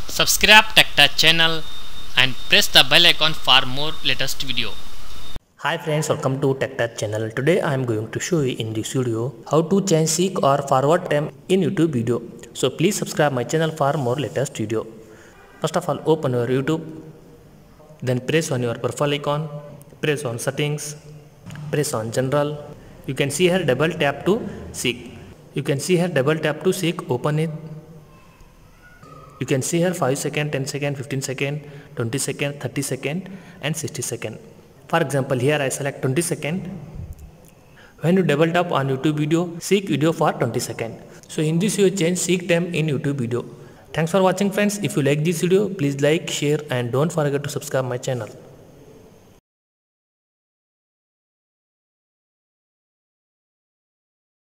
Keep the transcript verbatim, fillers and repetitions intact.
Subscribe TechTouch channel and press the bell icon for more latest video. Hi friends, welcome to TechTouch channel. Today I am going to show you in this video how to change seek or forward time in YouTube video. So please subscribe my channel for more latest video. First of all, open your YouTube, then press on your profile icon, press on settings, press on general. You can see here double tap to seek. You can see here double tap to seek, open it. You can see here five second, ten second, fifteen second, twenty second, thirty second and sixty second. For example, here I select twenty second. When you double tap on YouTube video, seek video for twenty second. So in this you change seek time in YouTube video. Thanks for watching friends. If you like this video, please like, share and don't forget to subscribe my channel.